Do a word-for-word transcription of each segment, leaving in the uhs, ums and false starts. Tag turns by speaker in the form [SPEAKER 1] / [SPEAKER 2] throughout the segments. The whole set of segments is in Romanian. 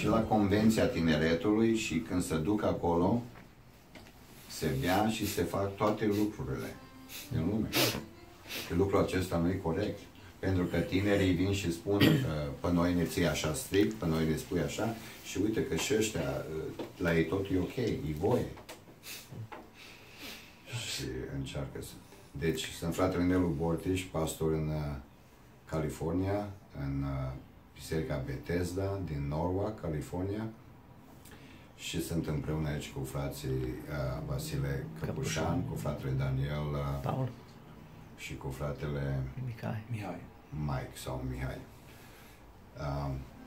[SPEAKER 1] și la Convenția Tineretului și când se duc acolo, se bea și se fac toate lucrurile din lume. Că lucrul acesta nu e corect. Pentru că tinerii vin și spun că pe noi ne ții așa strict, pe noi ne spui așa și uite că și ăștia, la ei tot e ok, e voie. Și încearcă să... Deci, sunt fratele Nelu Bortiș, pastor în uh, California, în uh, Biserica Bethesda din Norwalk, California. Și sunt împreună aici cu frații uh, Vasile Căpușan, cu fratele Daniel uh,
[SPEAKER 2] Paul
[SPEAKER 1] și cu fratele
[SPEAKER 2] Mihai.
[SPEAKER 3] Mihai.
[SPEAKER 1] Mike sau Mihai. Uh,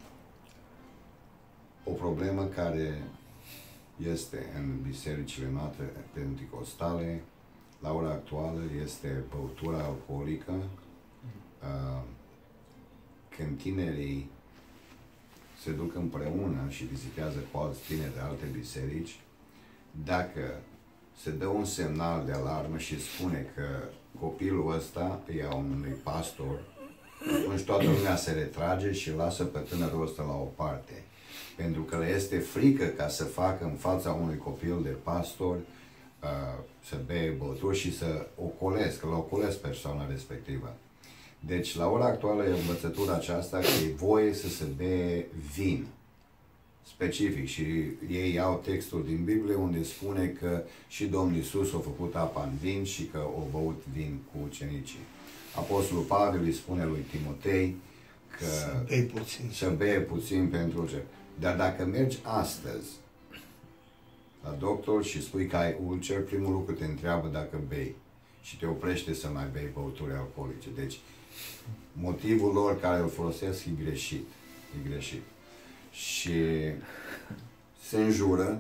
[SPEAKER 1] o problemă care este în bisericile noastre penticostale la ora actuală este băutura alcoolică. Uh, când tinerii se duc împreună și vizitează cu alți tineri de alte biserici, dacă se dă un semnal de alarmă și spune că copilul ăsta e a unui pastor, atunci toată lumea se retrage și lasă pe tânărul ăsta la o parte. Pentru că le este frică ca să facă în fața unui copil de pastor uh, să bea băuturi și să ocolesc, că l ocolesc persoana respectivă. Deci, la ora actuală e învățătura aceasta că e voie să se bea vin specific și ei iau textul din Biblie unde spune că și Domnul Iisus a făcut apa în vin și că a băut vin cu ucenicii. Apostolul Pavel îi spune lui Timotei că
[SPEAKER 4] să bei puțin,
[SPEAKER 1] să bea puțin pentru ce. Dar dacă mergi astăzi la doctor și spui că ai ulcer, primul lucru te întreabă dacă bei și te oprește să mai bei băuturi alcoolice. Deci, motivul lor care îl folosesc e greșit. E greșit. Și se înjură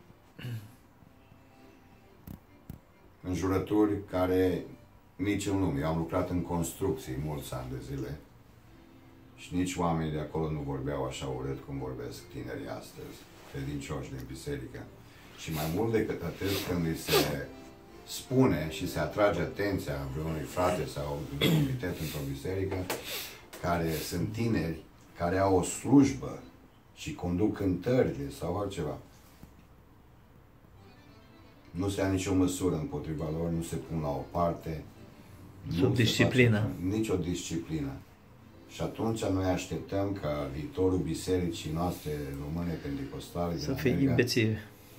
[SPEAKER 1] înjurături care nici în lume. Eu am lucrat în construcții mulți ani de zile și nici oamenii de acolo nu vorbeau așa urât cum vorbesc tinerii astăzi, credincioși din biserică. Și mai mult decât atât, când îi se spune și se atrage atenția vreunui frate sau un comitet într-o biserică, care sunt tineri, care au o slujbă și conduc cântările sau altceva, nu se ia nicio măsură împotriva lor, nu se pun la o parte.
[SPEAKER 2] Sub disciplină.
[SPEAKER 1] Nicio disciplină. Și atunci noi așteptăm ca viitorul bisericii noastre române pentecostale
[SPEAKER 2] să fie imbețive.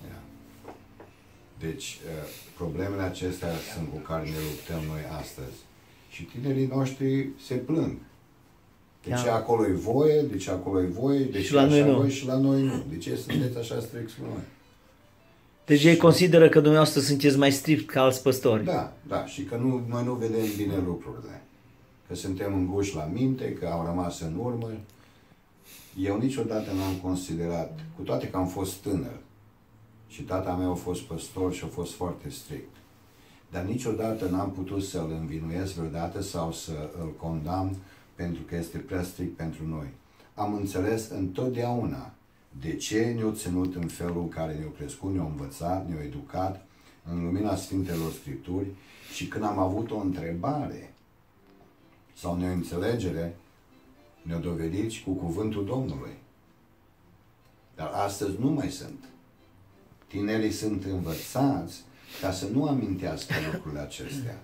[SPEAKER 1] Deci, problemele acestea sunt cu care ne luptăm noi astăzi. Și tinerii noștri se plâng. De ce acolo e voie, de ce acolo e voie, de ce așa voi și la noi nu. De ce sunteți așa strict cu noi?
[SPEAKER 2] Deci ei consideră că dumneavoastră sunteți mai strict ca alți păstori.
[SPEAKER 1] Da, da. Și că nu, noi nu vedem bine lucrurile. Că suntem înguși la minte, că au rămas în urmă. Eu niciodată n-am considerat, cu toate că am fost tânăr, și tata meu a fost păstor și a fost foarte strict. Dar niciodată n-am putut să-l învinuiesc vreodată sau să îl condamn pentru că este prea strict pentru noi. Am înțeles întotdeauna de ce ne-a ținut în felul în care ne-a crescut, ne-a învățat, ne-a educat în lumina Sfintelor Scripturi și când am avut o întrebare sau neînțelegere, ne-a dovedit și cu cuvântul Domnului. Dar astăzi nu mai sunt. Tinerii sunt învățați ca să nu amintească lucrurile acestea.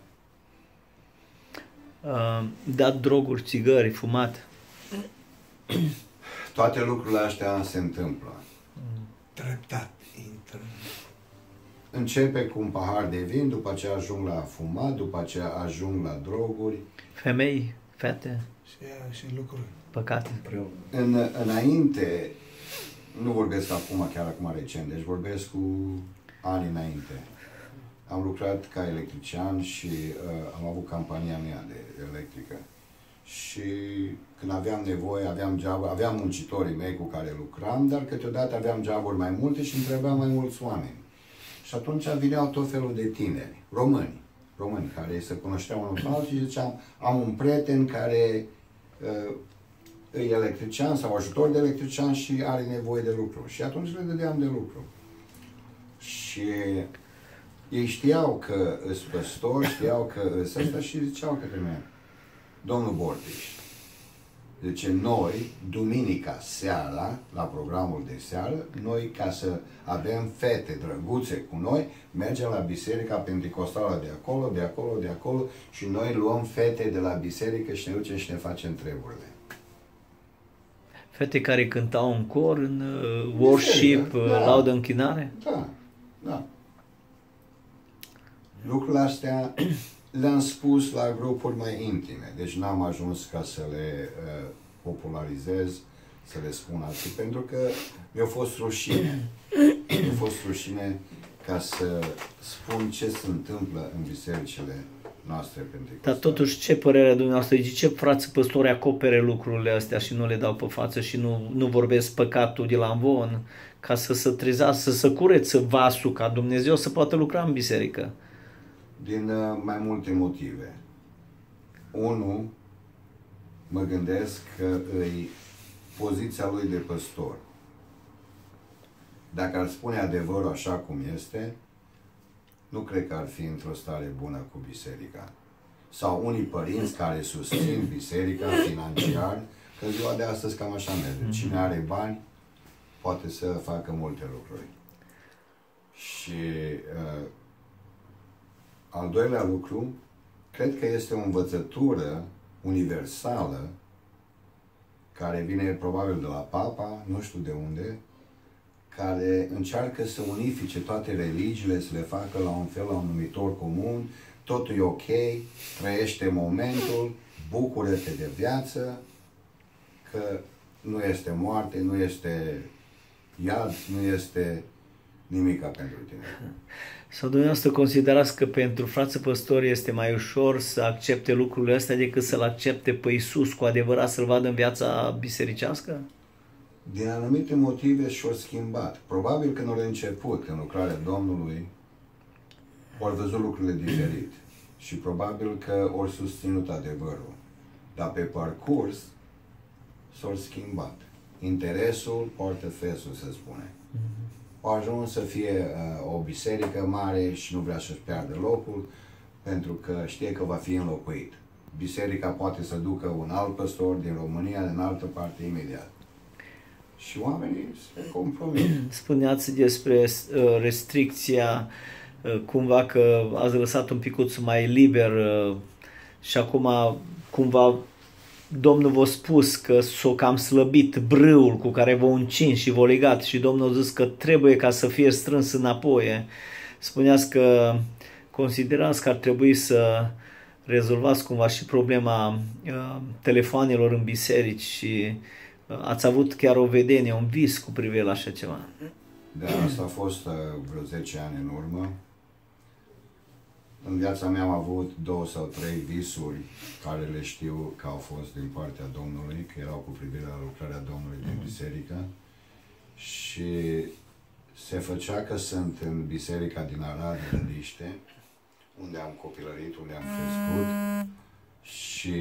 [SPEAKER 2] Uh, dat droguri, țigări, fumat.
[SPEAKER 1] Toate lucrurile astea se întâmplă.
[SPEAKER 4] Treptat intră.
[SPEAKER 1] Începe cu un pahar de vin, după aceea ajung la fumat, după aceea ajung la droguri.
[SPEAKER 2] Femei, fete.
[SPEAKER 4] Și, și lucruri.
[SPEAKER 2] Păcate.
[SPEAKER 1] În, înainte, nu vorbesc acum, chiar acum recent, deci vorbesc cu ani înainte. Am lucrat ca electrician și uh, am avut campania mea de electrică. Și când aveam nevoie, aveam job, aveam muncitorii mei cu care lucram, dar câteodată aveam joburi mai multe și îmi trebuiau mai mulți oameni. Și atunci vineau tot felul de tineri, români, români care se cunoșteau unul cu altul și ziceam, am un prieten care uh, e electrician sau ajutor de electrician și are nevoie de lucru. Și atunci le dădeam de lucru. Și ei știau că îs păstor, știau că îs ăsta și ziceau către mine, domnul Bortiș, Deci noi, duminica seara, la programul de seară, noi, ca să avem fete drăguțe cu noi, mergem la biserica pentecostală de acolo, de acolo, de acolo și noi luăm fete de la biserică și ne ducem și ne facem treburile.
[SPEAKER 2] Fete care cântau în cor, în uh, worship,
[SPEAKER 1] da.
[SPEAKER 2] laudă, închinare?
[SPEAKER 1] Da, da. Lucrurile astea le-am spus la grupuri mai intime, deci n-am ajuns ca să le uh, popularizez, să le spun alții, pentru că mi-a fost rușine. Mi-a fost rușine ca să spun ce se întâmplă în bisericile noastre pentecostale.
[SPEAKER 2] Dar totuși, ce părerea dumneavoastră? De ce frații păstori acopere lucrurile astea și nu le dau pe față și nu, nu vorbesc păcatul de la amvon, ca să se trezească, să se curețe vasul, ca Dumnezeu să poată lucra în biserică?
[SPEAKER 1] Din uh, mai multe motive. Unu, mă gândesc că îi poziția lui de păstor. Dacă ar spune adevărul așa cum este, nu cred că ar fi într-o stare bună cu biserica. Sau unii părinți care susțin biserica financiar, că ziua de astăzi cam așa merge. Cine are bani, poate să facă multe lucruri. Și uh, al doilea lucru, cred că este o învățătură universală care vine probabil de la Papa, nu știu de unde, care încearcă să unifice toate religiile, să le facă la un fel, la un numitor comun, totul e ok, trăiește momentul, bucură-te de viață, că nu este moarte, nu este iad, nu este nimica pentru tine.
[SPEAKER 2] Sau dumneavoastră considerați că pentru frații păstori este mai ușor să accepte lucrurile astea decât să-L accepte pe Iisus cu adevărat, să-L vadă în viața bisericească?
[SPEAKER 1] Din anumite motive și-au schimbat. Probabil că nu au început în lucrarea Domnului, au văzut lucrurile diferit și probabil că au susținut adevărul. Dar pe parcurs s-au schimbat. Interesul poartă fesul, se spune. Mm-hmm. Au ajuns să fie uh, o biserică mare și nu vrea să-și piardă locul pentru că știe că va fi înlocuit. Biserica poate să ducă un alt păstor din România, din altă parte, imediat. Și oamenii se compromit.
[SPEAKER 2] Spuneați despre uh, restricția, uh, cumva că ați lăsat un picuț mai liber uh, și acum cumva Domnul v-a spus că s-o cam slăbit brâul cu care v-a încins și v-a legat și Domnul a zis că trebuie ca să fie strâns înapoi. Spuneați că considerați că ar trebui să rezolvați cumva și problema uh, telefoanelor în biserici și uh, ați avut chiar o vedenie, un vis cu privire la așa ceva.
[SPEAKER 1] Da, asta a fost uh, vreo zece ani în urmă. În viața mea am avut două sau trei visuri care le știu că au fost din partea Domnului, că erau cu privire la lucrarea Domnului din biserică. Și se făcea că sunt în biserica din Arad, Rădiște, unde am copilărit, unde am crescut. Și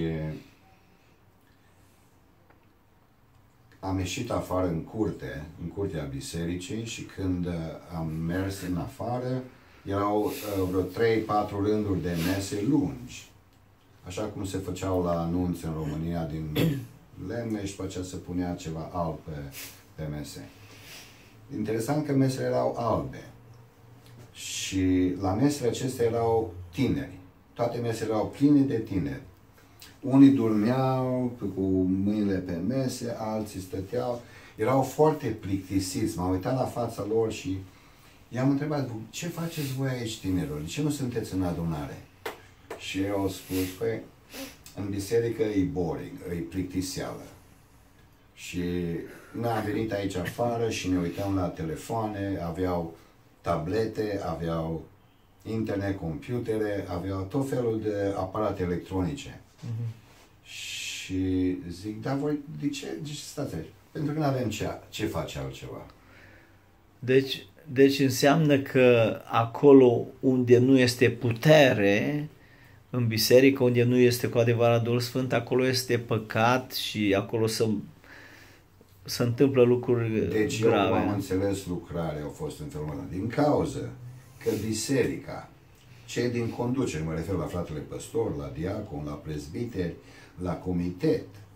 [SPEAKER 1] am ieșit afară în curte, în curtea bisericii și când am mers în afară, erau uh, vreo trei patru rânduri de mese lungi, așa cum se făceau la anunț în România din lemne și după aceea se punea ceva alb pe, pe mese. Interesant că mesele erau albe și la mesele acestea erau tineri. Toate mesele erau pline de tineri. Unii dormeau cu mâinile pe mese, alții stăteau. Erau foarte plictisiți. M-am uitat la fața lor și i-am întrebat, ce faceți voi aici, tinerilor? De ce nu sunteți în adunare? Și ei au spus, păi, în biserică e boring, e plictiseală. Și noi am venit aici afară și ne uităm la telefoane, aveau tablete, aveau internet, computere, aveau tot felul de aparate electronice. Mm-hmm. Și zic, dar voi, de ce, de ce stați aici? Pentru că nu avem ce, ce face altceva.
[SPEAKER 2] Deci, deci înseamnă că acolo unde nu este putere, în biserică, unde nu este cu adevărat Duhul Sfânt, acolo este păcat și acolo se, se întâmplă lucruri
[SPEAKER 1] deci
[SPEAKER 2] grave.
[SPEAKER 1] Deci eu am înțeles lucrarea, au fost în felul ăsta. Din cauză că biserica, cei din conducere, mă refer la fratele păstor, la diacon, la prezbiteri, la comitet,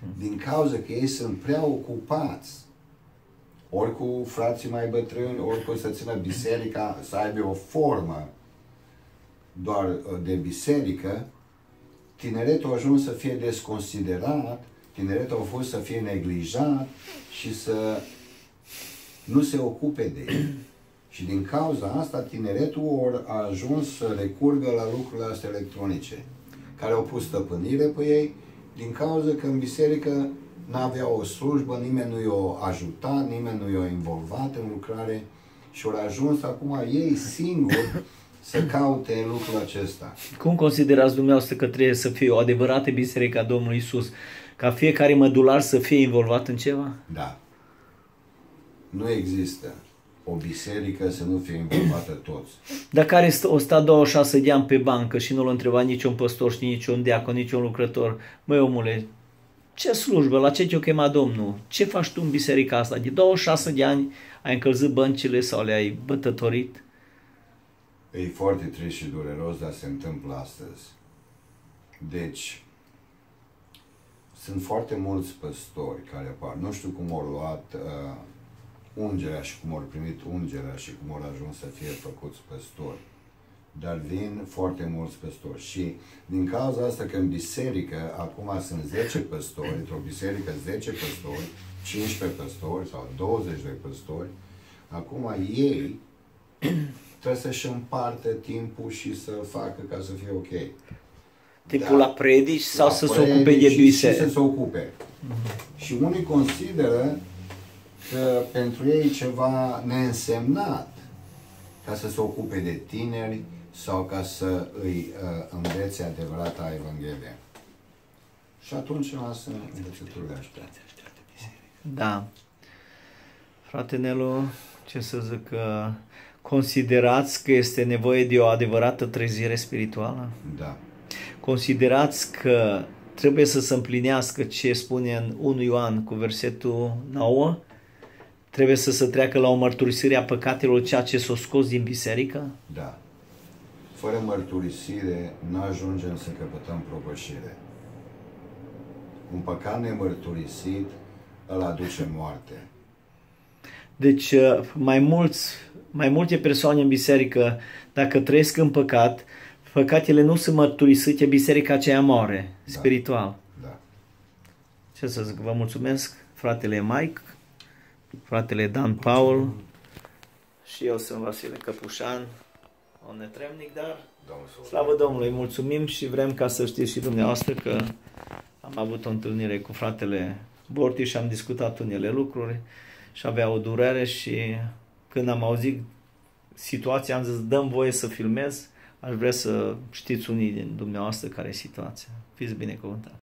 [SPEAKER 1] Din cauza că ei sunt prea ocupați, ori cu frații mai bătrâni, ori cu să țină biserica, să aibă o formă doar de biserică, tineretul a ajuns să fie desconsiderat, tineretul a fost să fie neglijat și să nu se ocupe de el. Și din cauza asta, tineretul a ajuns să recurgă la lucrurile astea electronice, care au pus stăpânire pe ei, din cauza că în biserică n-aveau o slujbă, nimeni nu i-a ajutat, nimeni nu i-a involvat în lucrare și au ajuns acum ei singuri să caute lucrul acesta.
[SPEAKER 2] Cum considerați dumneavoastră că trebuie să fie o adevărată biserică a Domnului Iisus? Ca fiecare mădular să fie involvat în ceva?
[SPEAKER 1] Da. Nu există o biserică să nu fie involvată toți.
[SPEAKER 2] Dar care o sta douăzeci și șase de ani pe bancă și nu l-a întrebat niciun păstor și niciun diacon, niciun lucrător, măi omule, ce slujbă, la ce te-o chema Domnul? Ce faci tu în biserica asta? De douăzeci și șase de ani ai încălzit băncile sau le-ai bătătorit?
[SPEAKER 1] E foarte trist și dureros, dar se întâmplă astăzi. Deci, sunt foarte mulți păstori care apar. Nu știu cum au luat uh, ungerea și cum au primit ungerea și cum au ajuns să fie făcuți păstori. Dar vin foarte mulți păstori. Și din cauza asta că în biserică acum sunt zece păstori, într-o biserică zece păstori, cincisprezece păstori sau douăzeci de păstori, acum ei trebuie să-și împartă timpul și să facă ca să fie ok.
[SPEAKER 2] Timpul da. La predici sau
[SPEAKER 1] la
[SPEAKER 2] să se ocupe de biserică?
[SPEAKER 1] Și să se ocupe. Mm-hmm. Și unii consideră că pentru ei ceva neînsemnat ca să se ocupe de tineri sau ca să îi uh, învețe adevărata Evanghelie. Și atunci lasă învățăturile astea.
[SPEAKER 2] Da. Frate Nelu, ce să zic, uh, considerați că este nevoie de o adevărată trezire spirituală?
[SPEAKER 1] Da.
[SPEAKER 2] Considerați că trebuie să se împlinească ce spune în unu Ioan cu versetul nouă? Trebuie să se treacă la o mărturisire a păcatelor, ceea ce s-o scos din biserică?
[SPEAKER 1] Da. Fără mărturisire nu ajungem să căpătăm propășire. Un păcat nemărturisit îl aduce moarte.
[SPEAKER 2] Deci mai, mulți, mai multe persoane în biserică, dacă trăiesc în păcat, păcatele nu sunt mărturisite, biserica aceea moare, da. Spiritual.
[SPEAKER 1] Da.
[SPEAKER 2] Ce să zic, vă mulțumesc, fratele Mike, fratele Dan Paul și eu sunt Vasile Căpușan, un netremnic, dar slavă Domnului, mulțumim și vrem ca să știți și dumneavoastră că am avut o întâlnire cu fratele Borti și am discutat unele lucruri și avea o durere și când am auzit situația am zis dăm voie să filmez, aș vrea să știți unii din dumneavoastră care e situația. Fiți binecuvântați!